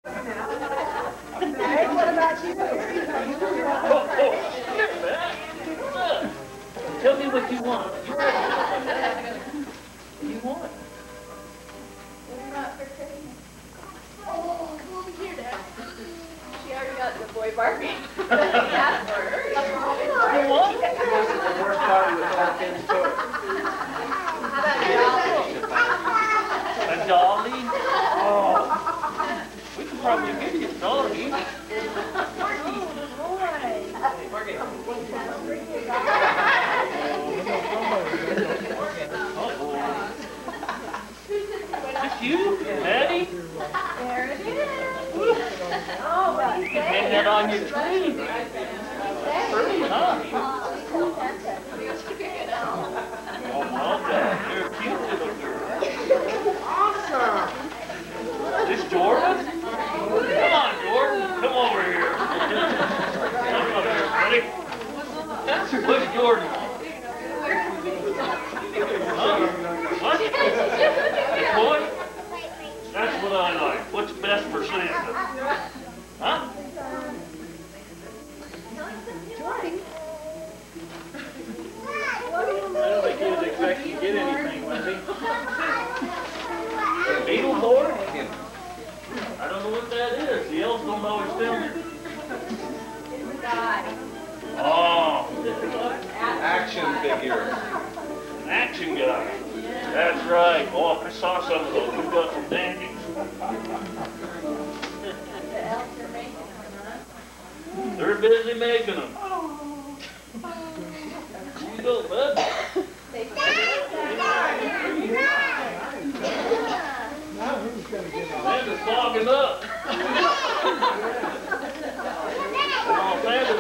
Hey, what about you? Tell me what you want. What do you want? Not for Christmas. Oh, come over here, Dad. She already got the boy Barbie. He asked for her. You want? This is the worst part of the whole kid's story. How about A dolly? Oh. We could probably give you a dolly. Just you, Maddie? There it is. Oh, but You can hang that on your tree. Pretty, huh? Oh, Mom, you're a cute little girl. awesome. This Jordan? Come on, Jordan. Come over here. Come over here, buddy. What's Jordan? Huh? What? A toy? That's what I like. What's best for Santa? Huh? I don't think he was expecting to get anything, was he? Beetleborg? I don't know what that is. The elves don't always tell me. Oh. Action figure. An action guy. That's right. Oh, I saw some of those. We've got some dandies. They're busy making them. Here you go, bud. Santa's fogging up. Come on, Santa.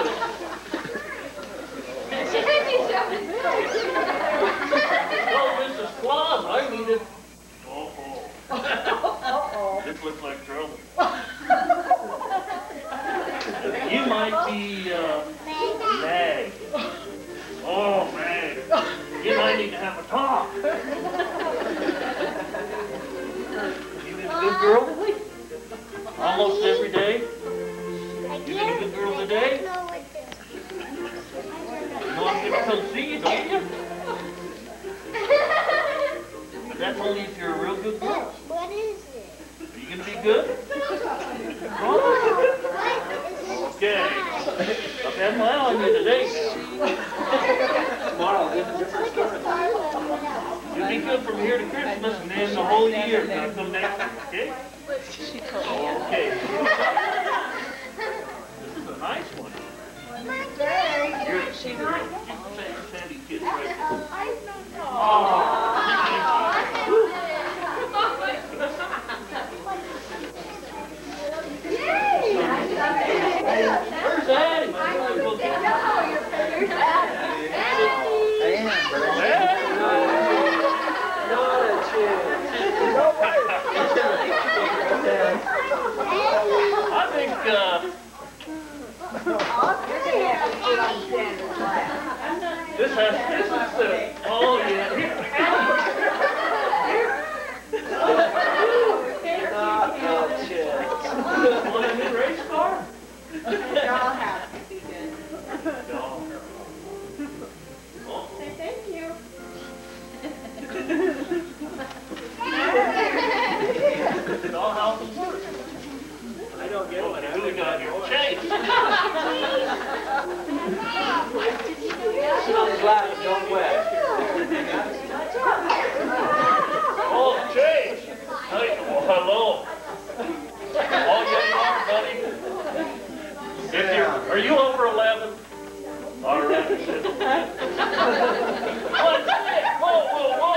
Oh, Mrs. Claus, I need it. Uh-oh. This looks like trouble. You might be, Mag. Oh, Mag. You might need to have a talk. You been a good girl? Almost every day? You been a good girl today? You know I'm going to come see you, don't you? But that's only if you're a real good girl. What is it? Are you going to be good? Okay. I've had my eye on you today now. Tomorrow, this is a different story. You'll be good from here to Christmas and then the whole year. Now come next year, okay? Okay. This is a nice one. You're a Sandy kid right there. Where's Addie? I think, this is the, oh yeah. Want a new race car? You're all happy. No. Oh. Say thank you. Dollhouse is work. I don't get one. Who we got here? Chase. Sit on the lap and don't wet. Oh, Chase. Hey, well, hello. Oh, yeah, you are, buddy. If you're, are you over 11? All right. Whoa, whoa, whoa,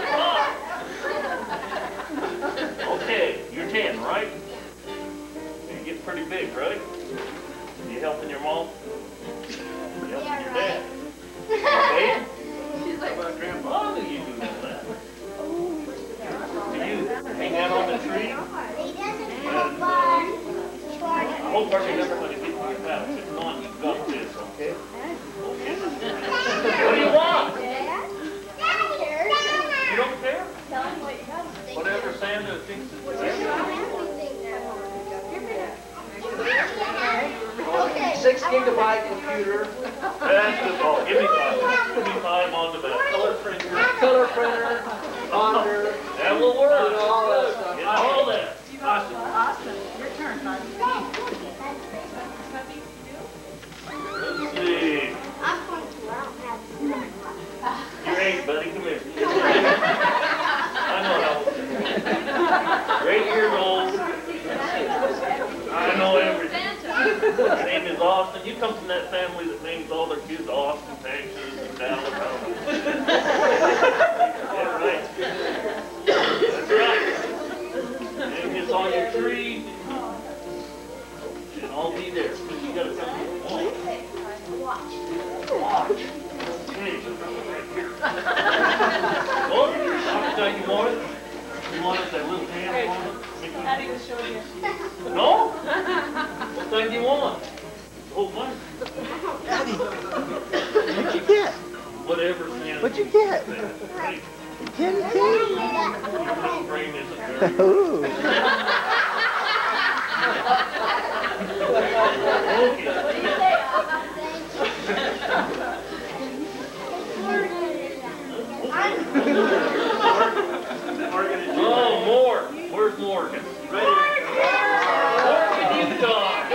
stop. Okay, you're 10, right? You're getting pretty big, right? You helping your mom? You helping your dad? Okay? How about Grandpa? How do you do that? Do you hang out on the tree? He doesn't have fun. I hope everybody gets your house. If not, you've got this, okay? Okay. What do you want? You don't care? Whatever Santa thinks is best. You're 6-gigabyte computer, Basketball, give me 5. Give me 5 on the back. color printer, monitor, That will work. all that stuff. Get all that. Austin, your turn, honey. Let's see. I'm going to, I don't have You're 8, buddy. Come here. I know how old you are. You're 8 years old. I know everything. Your name is Austin. You come from that family that names all their kids Austin, Texas, and Dallas. Yeah, right. That's right. Name is on your tree. And I'll be there. But you gotta come here. Watch. Okay. Oh, I'll tell you more. You want us that little hand on it? Daddy was showing you. No? What thing do you want? Oh, mine. What'd you get? Whatever hand. What'd you get? Hey, Kitty cat? your little brain isn't very... Ooh. Oh, Morgan. Where's Morgan? Right here. Morgan, you dog.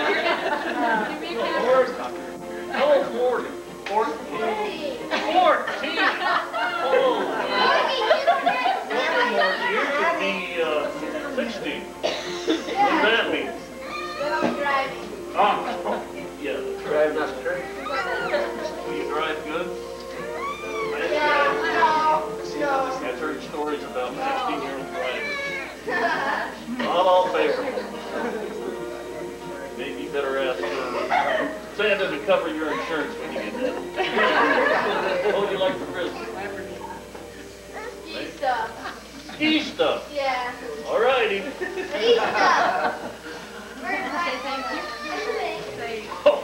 Come on. How old's Morgan? 14. 14. Oh. You could be 16. What does that mean? Ah, yeah. Drive not straight. Will you drive good? I've heard stories about 16-year-old drivers. Not all favorable. Maybe you better ask for Santa to cover your insurance when you get that. What would you like for Christmas? Ski stuff. Ski stuff. Yeah. All righty. Ski stuff. Oh.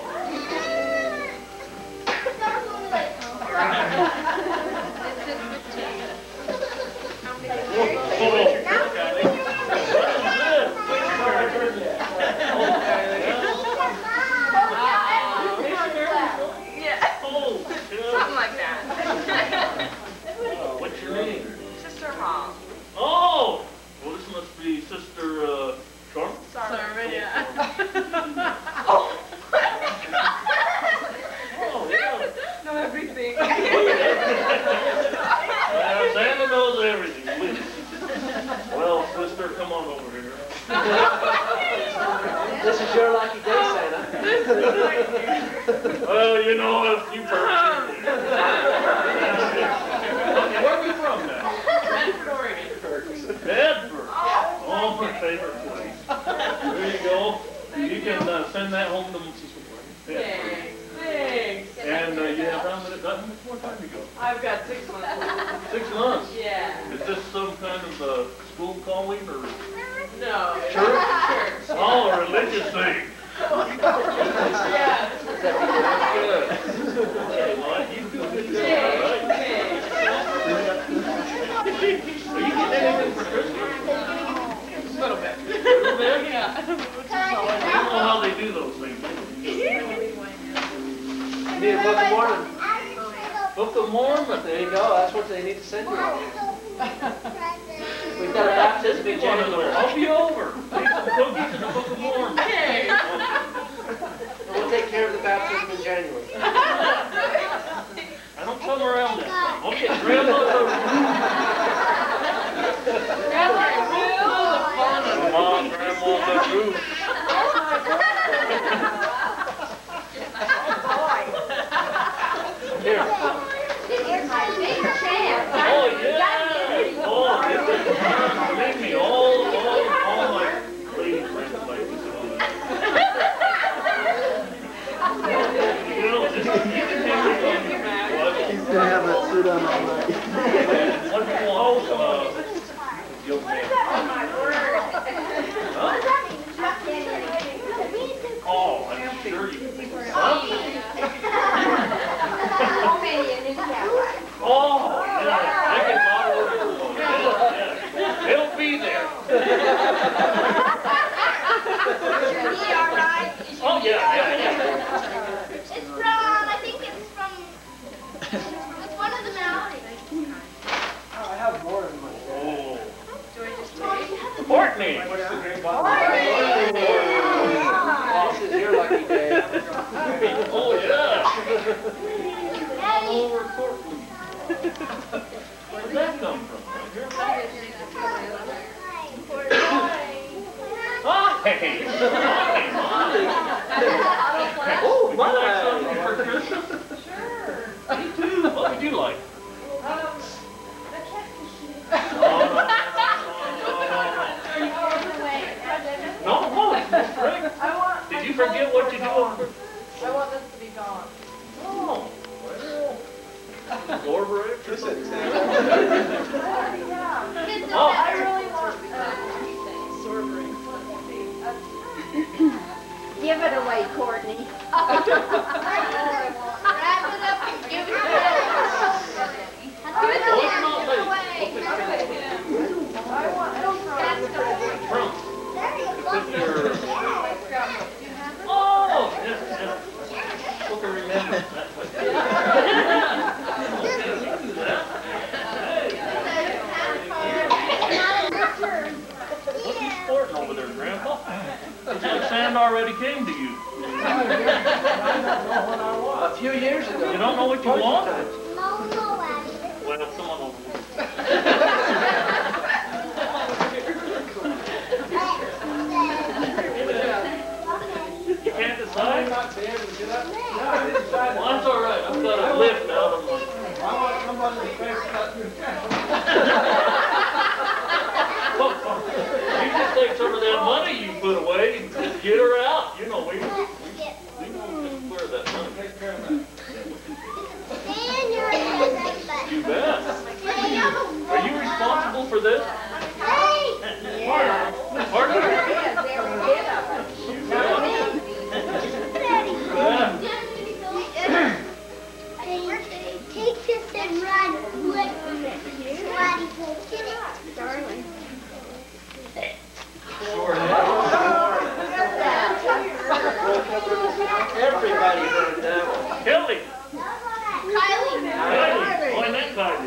Something like that. What's your name? Sister Mom. Oh! Well, this must be Sister Charm? Sorry, yeah. Oh, yeah. Know everything. Santa knows everything, please. Well, sister, come on over here. This is your lucky day, Santa. Well, you know, if you purchase it. Where are we from now? Medford, Oregon. Bedford. Oh, my favorite place. There you go. You can send that home to Bedford. Thanks. And you have how much more time to go? I've got 6 months. 6 months. Yeah. Is this some kind of school calling or? No. Church? Church. Oh, a religious thing. Yeah. Good. Okay, well, you do good job, all right? Are you getting anything for Christmas? A little bit. A little bit? Yeah. I don't know how they do those things. You need a Book of Mormon. Book of Mormon. There you go. That's what they need to send you. We've got a baptism in January. I'll be over. Take some cookies and a Book of Mormon. Hey. We'll take care of the baptism in January. I don't come around that thing. Okay, grandmother. Mom, grandma, Ruth. Here. Here's my big chance. Oh, yeah. Oh, believe me, all my lady friends like to sit on that. You know, just, you can take it on. He's gonna have that suit on all night. What do you want, young man? Huh? Oh, I'm sure you can think of something. Oh, yeah, I can model it. Yeah. It'll be there. Oh, yeah. This is your lucky day. Oh, yeah. Daddy. Where'd that come from? Right here? Hey! Oh, Would you like something for Christmas? Sure. Me too. What would you like? No, it's great. Did you forget what you do? I want this to be gone. Oh, well. Door break or something? Oh, I really want Give it away, Courtney. Wrap it up and give it away. Oh, yes, yes. Look at remember. What's he sporting over there, Grandpa? Looks like sand already came to you. A few years ago. You don't know what you want? No, Daddy. Well, come on over. You can't decide? Well, that's all right. I've got a lift out of my... I want somebody to face that new You just take some of that money you put away and just get her out. You know, we know just where that money. Take care of that. And you're in the You bet. Are you responsible for this? Yeah. Pardon? There it is, every bit of it. You bet. Take this and run away from it. Daddy, get it. Darling. Everybody heard that one. Kelly. Kylie. Kylie. Oh, I met Kylie.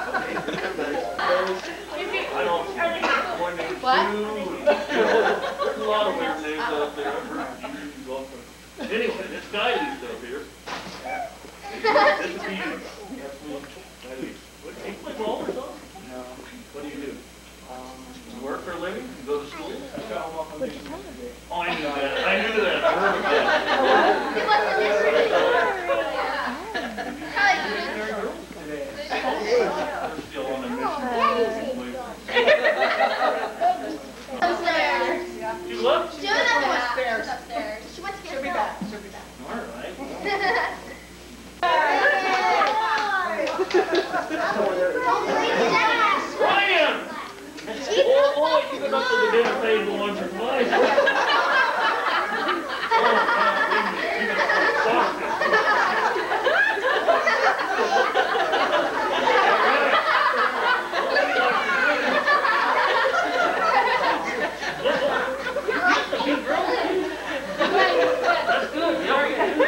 I don't. One named What? Sue. There's a lot of weird names out there. I've heard you go for. Anyway, this Kylie's up here. This is you. That's me. Kylie. What, do you play ball or something? No. What do you do? You work for a living? You go to school? Oh, I knew that. I knew that. I heard of He wasn't listening. that. We're still on a mission. Upstairs. You what? She went upstairs. She went to get her back. All right. Ryan! Oh, boy, you've been up to the dinner table once or twice. Oh, that's good. Yeah.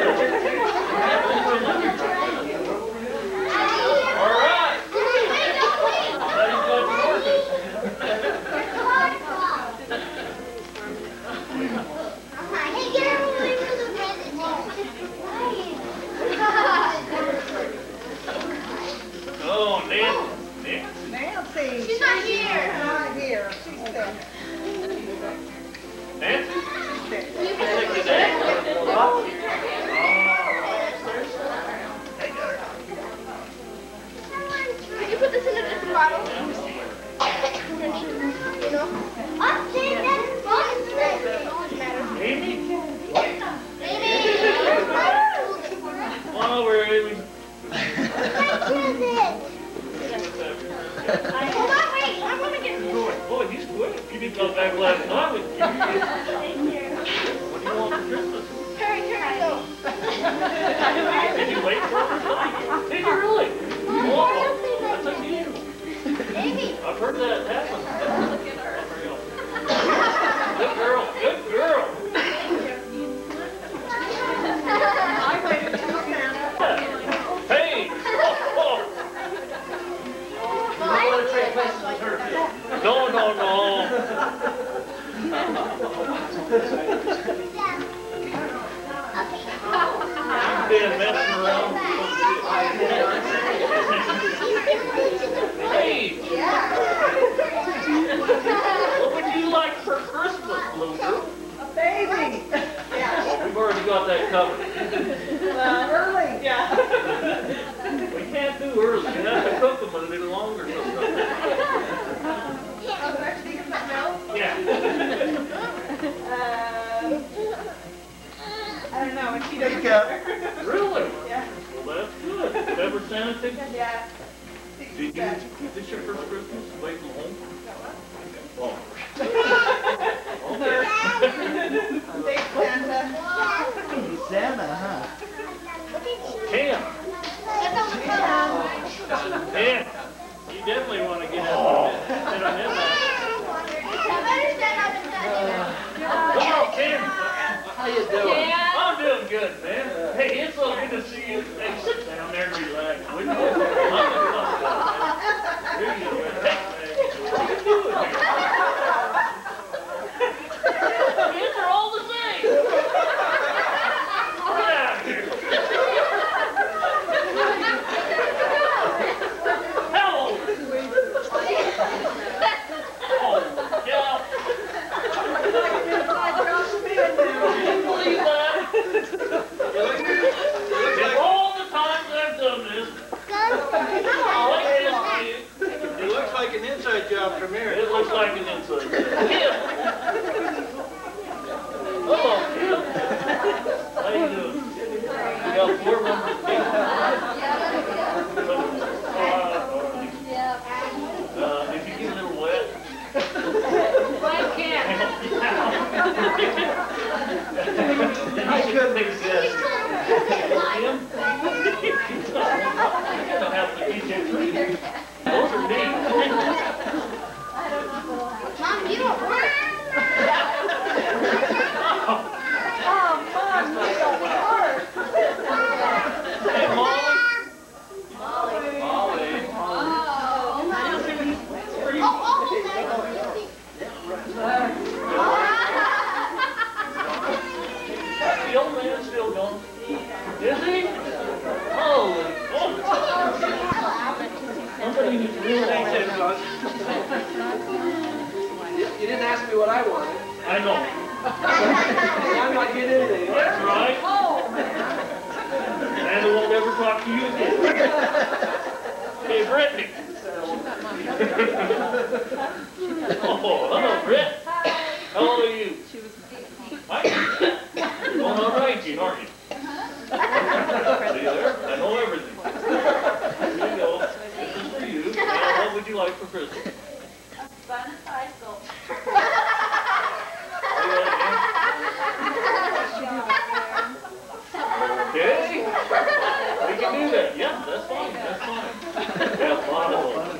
All right. Daddy's got you working. Hey, get her away from the present. Oh, Nancy. Nancy. She's not here. Not here. She's sick. Nancy? Sick. You sick today? Can you put this in a different bottle? You know? Upstairs, that's fun. It doesn't matter. You've been messing around. Hey! What would you like for Christmas, little girl? A baby. Well, we've already got that covered. Early. Yeah. We can't do early. You have to cook them a little longer sometimes. Yeah. I don't know, when she doesn't. Really? Yeah. Well, that's good. Ever Santa thing? Yeah. Did you, is this your first Christmas away from home? Oh. Okay. Big Santa. Santa, huh? Cam. Yeah. You definitely want to get out of it. Come on, Cam. How you doing? I'm doing good, man. Hey, it's so good to see you. Hey, sit down there and relax, would you? I'm gonna Here you go. Hey, what are you doing here? Kids are all the same. Get out of here. Hello. Oh, yeah. Can you believe that? In all the times I've done this, like this kid, It looks like an inside job from here. it looks like an inside. Kim! Hello, Kim. How you doing? You got 4 members of Kim. If you get a little wet. I can't. I couldn't exist. Kim? You're gonna have to eat your treat. Those are neat. Mom, you don't work. Hey, Molly. The old man's still gone. Is he? Holy. Somebody who's really You didn't ask me what I wanted. I know. I'm not getting anything. That's right. And I won't ever talk to you again. Hey, Brittany. Oh, hello, Britt. How old are you? Hi. You're going all right, you, aren't you? See there? I know everything. Here you go. This is for you. Now, what would you like for Christmas? Fun bicycle. Okay. We can do that. Yeah, that's fine. That's fine. Yeah, a lot of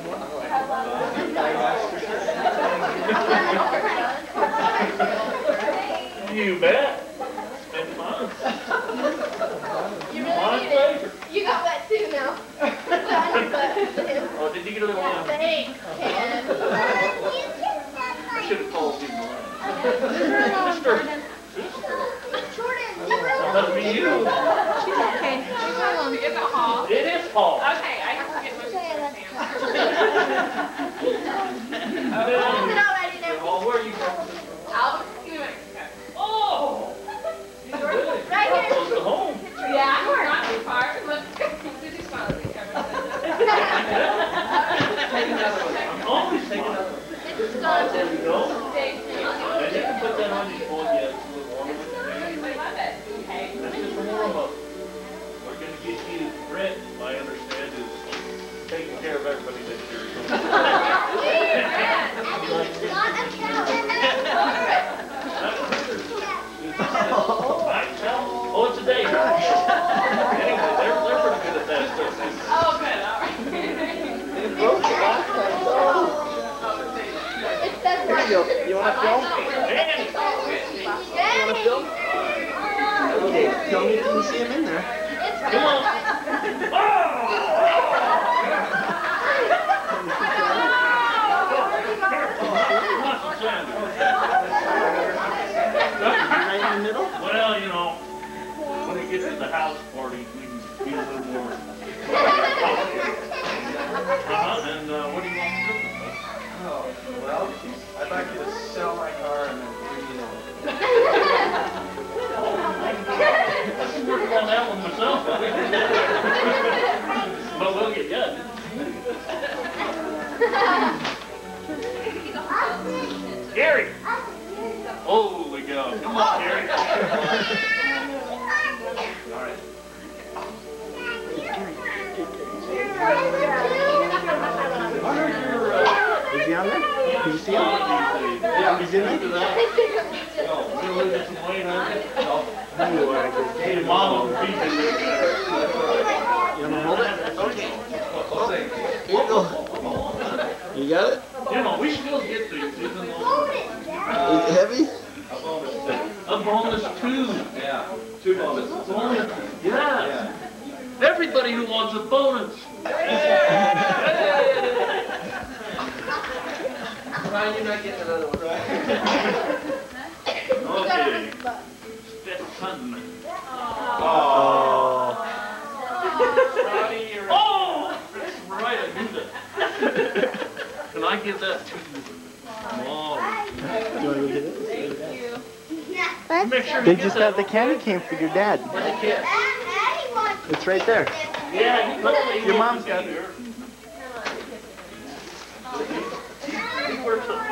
them. You bet. And fun. You My really need it. favorite. You got wet too now. Put on your butt. Oh, did you get a little one? Thanks, Ken. I should have called you mine. Sister. Must be you. She's okay. Is it hall? It is Paul. Okay, I have to get my Is it already there? Oh, where are you from? Albuquerque, New Mexico. Oh! Right here. Close to home. Yeah, we're not too far. Look, Susie's smiling. I'm always taking up. It's done. There we go. Thank you. And you can put that on your phone, yes, a little warmer. I love it. Okay. That's just a warm up. We're gonna get you, Brent, I understand, is taking care of everybody this year. Oh, it's a day. Anyway, they're pretty good at that stuff. Oh, good. All right. There you go. You want to film? Danny! You want to film? Okay, tell me if you can see him in there. Come on! Oh! the house party, we can be a little more. And what do you want to do? Oh, well, I'd like you to sell my car and then bring it over. I've been working on that one myself. But we'll get done. Gary! Holy cow. Come on, Gary. All right. Is he on there? Can you see him? Yeah, he's in there. You're losing some weight, huh? Hey, Your mom will be there. You want to hold it? Okay. Here you go. You got it? You know, we still get these, even though Is it heavy? a bonus too. Yeah, 2 bonuses. Bonus. Yeah. Everybody who wants a bonus. Ryan, you're not getting another one. Okay. Stefan. Oh. Oh! That's right, I knew that. Can I give that to Mom? Do you want to go get it? Make sure They you just get got the candy cane for your dad. It's right there. Yeah, Your mom's got it. He works on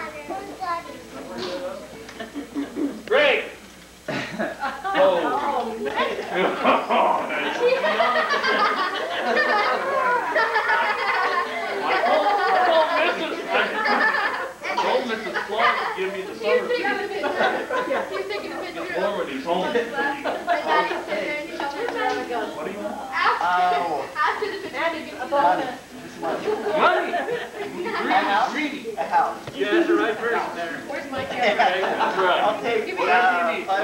Greg! Oh. Mrs. Clark give me the summer He's taking a picture. He's taking a picture. Forward, he's home. What do you want? After the picture, a bonus. Money! Greedy. A house. You asked the right person there. Where's my camera? That's right. I'll take Give it. me What else do you need?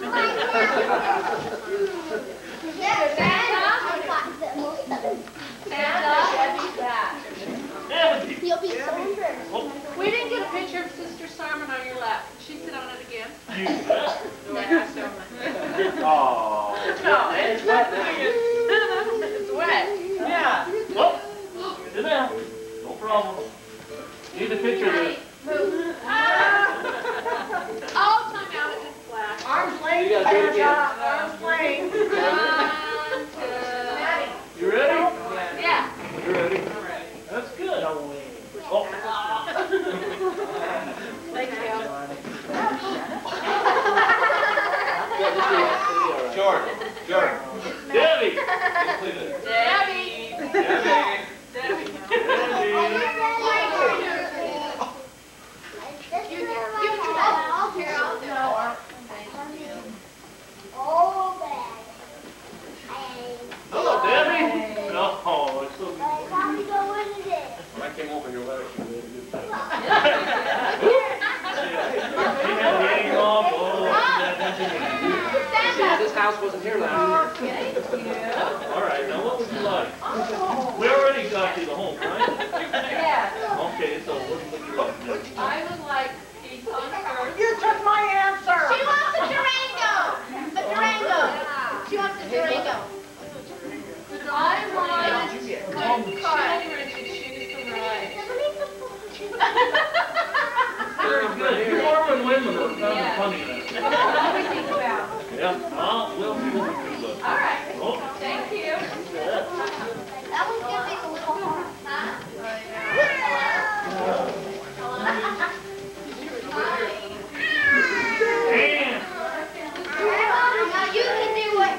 Debbie. You'll be so embarrassed. Oh, We didn't get a picture of Sister Sarman on your lap. She sit on it again. you bet. Oh. No, it's wet. It's wet. Yeah. Oh, sit down. No problem. Need a picture of this. Move. Oh, time out. It just flashed. Arms length. You gotta do it again. Arms length. 1, 2. You ready? Yeah. You ready? That's good. Oh. Thank you. George. Debbie. Debbie. Debbie. Hello, Debbie. Oh, it's so good. When I came over here, well, she made a good time. She had the egg off. Oh, See, this house wasn't here last year. all right, now what would you like? We already got you the home, right? Yes. Okay, so what would you like? I would like pizza first. You took my answer. She wants a Durango. A Durango. She wants a Durango. I want Mom, children to choose the ride. very good. You Mormon women are kind of Yeah. funny. What do we think about? Yeah, we'll see what we do. Look. All right. Oh, Thank you. That one's gonna be a little hard. and Now you can do it.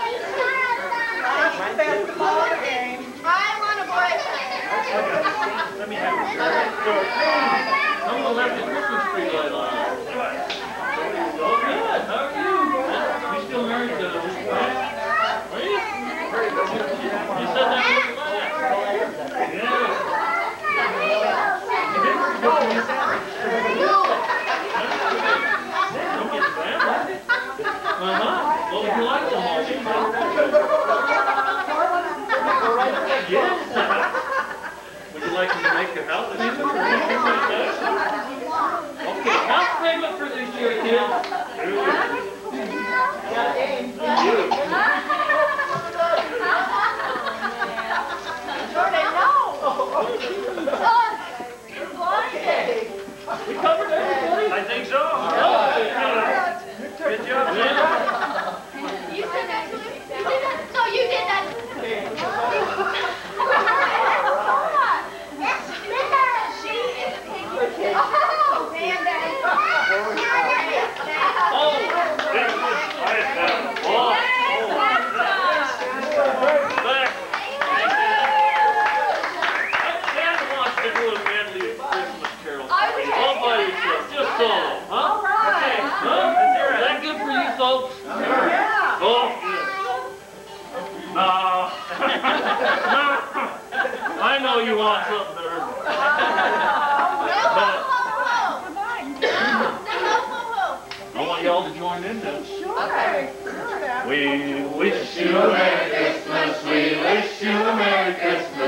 My basketball game. I want a boyfriend. let me have it. Someone left the Christmas tree light on. Oh, good. How are you? You still married to Are you? You said that was last. Yeah. Don't get family. What would you like to have? Yes. Would you like them to make your house a Christmas tree? Okay, house payment for this year, kids. You. song. Good job, man. You said that too? You did that? No, you did that. She is taking oh, Band-Aid. Oh, this was nice. Oh, back. Dad wants to do a medley of Christmas carols. All by yourself, just solo, huh? All right. Okay, huh? Is that good for you folks? Yeah. Oh, no. I know you want something to earn. I want y'all to join in now. Okay. We wish you a Merry Christmas. We wish you a Merry Christmas.